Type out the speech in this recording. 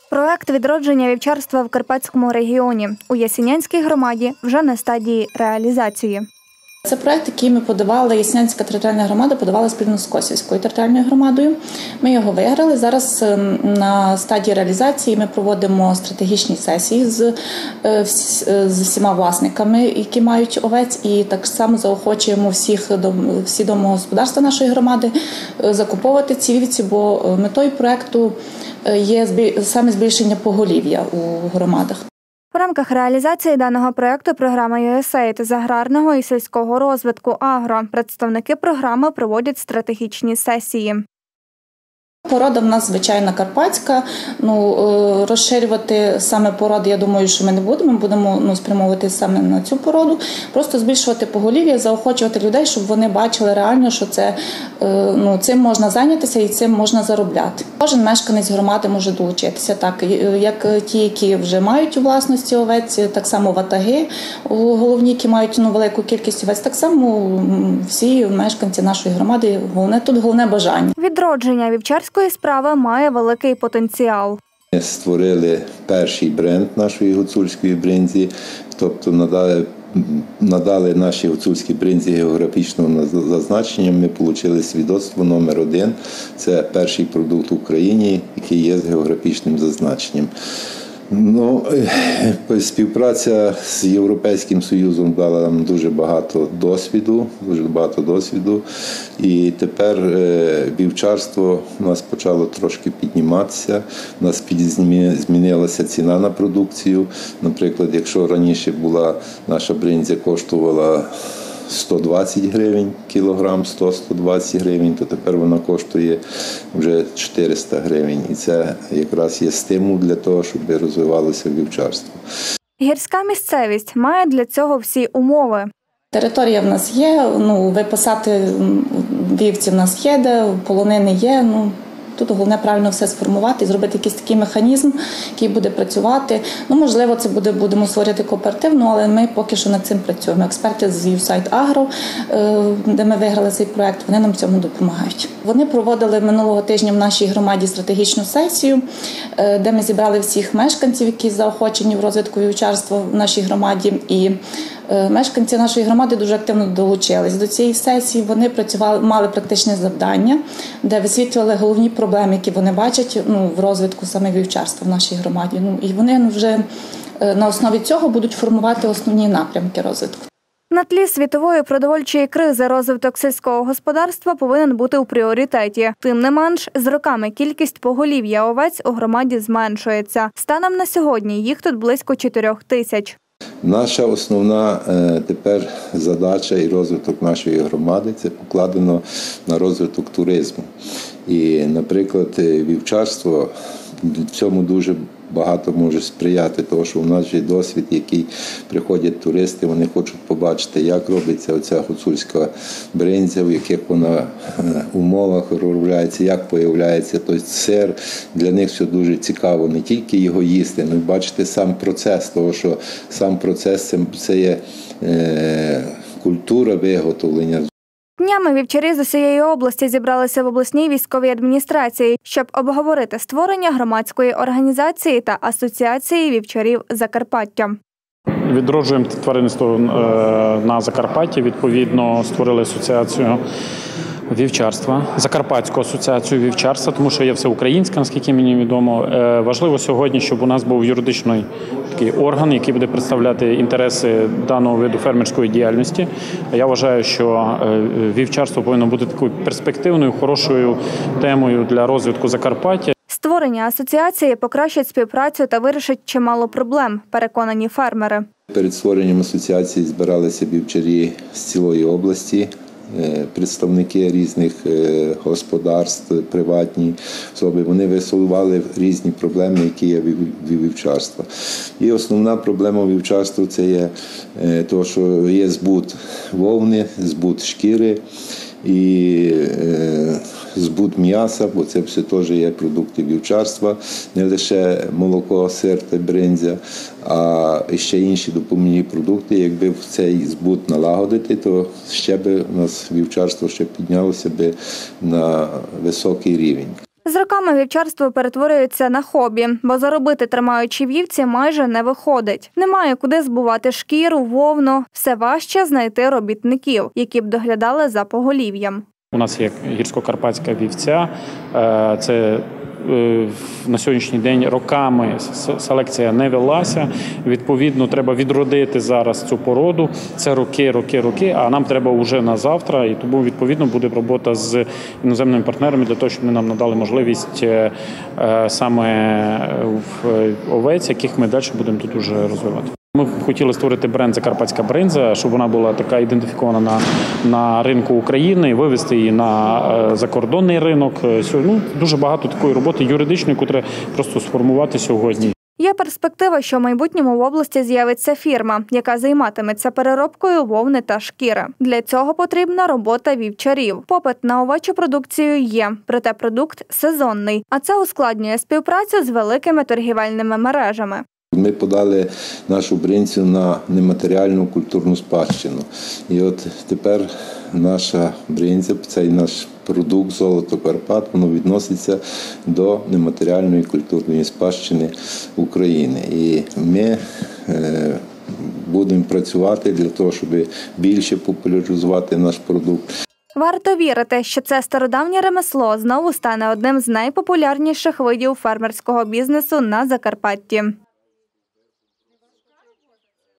Проект відродження вівчарства в Карпатському регіоні у Ясінянській громаді вже на стадії реалізації. Це проект, який ми подавали, Ясінянська територіальна громада подавала спільно з Косівською територіальною громадою. Ми його виграли. Зараз на стадії реалізації ми проводимо стратегічні сесії з всіма власниками, які мають овець, і так само заохочуємо всі домогосподарства нашої громади закуповувати ці вівці, бо метою проекту є саме збільшення поголів'я у громадах. В рамках реалізації даного проєкту програми USAID з аграрного і сільського розвитку «Агро» представники програми проводять стратегічні сесії. Порода в нас звичайна карпатська. Розширювати саме породи, я думаю, що ми не будемо. Ми будемо спрямовувати саме на цю породу. Просто збільшувати поголів'я, заохочувати людей, щоб вони бачили реально, що цим можна зайнятися і цим можна заробляти. Кожен мешканець громади може долучитися, так як ті, які вже мають у власності овець, так само ватаги головні, які мають велику кількість овець, так само всі мешканці нашої громади. Головне бажання. Відродження вівчарської справи має великий потенціал. Ми створили перший бренд нашої гуцульської бринзі, тобто надали нашій гуцульській бринзі географічного зазначення. Ми отримали свідоцтво номер 1. Це перший продукт в Україні, який є з географічним зазначенням. Співпраця з Європейським Союзом дала нам дуже багато досвіду. І тепер вівчарство у нас почало трошки підніматися. У нас змінилася ціна на продукцію. Наприклад, якщо раніше була наша бринзя коштувала 120 гривень кілограм, 100-120 гривень, то тепер вона коштує вже 400 гривень. І це якраз є стимул для того, щоб розвивалося вівчарство. Гірська місцевість має для цього всі умови. Територія в нас є, випасати вівці в нас є, де полонини є. Тут головне правильно все сформувати і зробити якийсь такий механізм, який буде працювати. Можливо, це будемо створювати кооперативну, але ми поки що над цим працюємо. Експерти з USAID Agro, де ми виграли цей проект, вони нам в цьому допомагають. Вони проводили минулого тижня в нашій громаді стратегічну сесію, де ми зібрали всіх мешканців, які заохочені в розвитку вівчарства в нашій громаді. І мешканці нашої громади дуже активно долучились до цієї сесії. Вони мали практичне завдання, де висвітлювали головні проблеми, які вони бачать в розвитку саме вівчарства в нашій громаді. І вони вже на основі цього будуть формувати основні напрямки розвитку. На тлі світової продовольчої кризи розвиток сільського господарства повинен бути у пріоритеті. Тим не менш, з роками кількість поголів'я овець у громаді зменшується. Станом на сьогодні їх тут близько 4 тисяч. Наша основна тепер задача і розвиток нашої громади – це покладено на розвиток туризму. І, наприклад, вівчарство в цьому дуже багато може сприяти, тому що у нас є досвід, який приходять туристи, вони хочуть побачити, як робиться оця гуцульська бринзя, в яких вона умовах виробляється, як появляється той сир. Для них все дуже цікаво, не тільки його їсти, але й бачити сам процес, тому що сам процес – це є культура виготовлення. Днями вівчарі з усієї області зібралися в обласній військовій адміністрації, щоб обговорити створення громадської організації та асоціації вівчарів Закарпаття. Відроджуємо тваринництво на Закарпатті, відповідно створили асоціацію вівчарства, Закарпатську асоціацію вівчарства, тому що є всеукраїнська, наскільки мені відомо. Важливо сьогодні, щоб у нас був юридичний такий орган, який буде представляти інтереси даного виду фермерської діяльності. Я вважаю, що вівчарство повинно бути такою перспективною, хорошою темою для розвитку Закарпаття. Створення асоціації покращить співпрацю та вирішить чимало проблем, переконані фермери. Перед створенням асоціації збиралися вівчарі з цілої області, представники різних господарств, приватні особи. Вони висували різні проблеми, які є в вівчарства. І основна проблема вівчарства – це є те, що є збут вовни, збут шкіри і збут м'яса, бо це все теж є продукти вівчарства, не лише молоко, сир та бринзя, а ще інші допоміжні продукти. Якби цей збут налагодити, то ще би у нас вівчарство ще піднялося би на високий рівень. З роками вівчарство перетворюється на хобі, бо заробити, тримаючи вівці, майже не виходить. Немає куди збувати шкіру, вовну, все важче знайти робітників, які б доглядали за поголів'ям. У нас є гірсько-карпатська вівця, це на сьогоднішній день роками селекція не велася. Відповідно, треба відродити зараз цю породу. Це роки, а нам треба вже на завтра. І тому, відповідно, буде робота з іноземними партнерами для того, щоб вони нам надали можливість саме овець, яких ми далі будемо тут уже розвивати. Ми хотіли створити бренд «Закарпатська бринза», щоб вона була така ідентифікована на ринку України, вивести її на закордонний ринок. Дуже багато такої роботи юридичної, яку треба просто сформувати сьогодні. Є перспектива, що в майбутньому в області з'явиться фірма, яка займатиметься переробкою вовни та шкіри. Для цього потрібна робота вівчарів. Попит на овечу продукцію є, проте продукт сезонний, а це ускладнює співпрацю з великими торгівельними мережами. Ми подали нашу бринзу на нематеріальну культурну спадщину. І от тепер наша бринза, цей наш продукт «Золото Карпат», воно відноситься до нематеріальної культурної спадщини України. І ми будемо працювати для того, щоб більше популяризувати наш продукт. Варто вірити, що це стародавнє ремесло знову стане одним з найпопулярніших видів фермерського бізнесу на Закарпатті.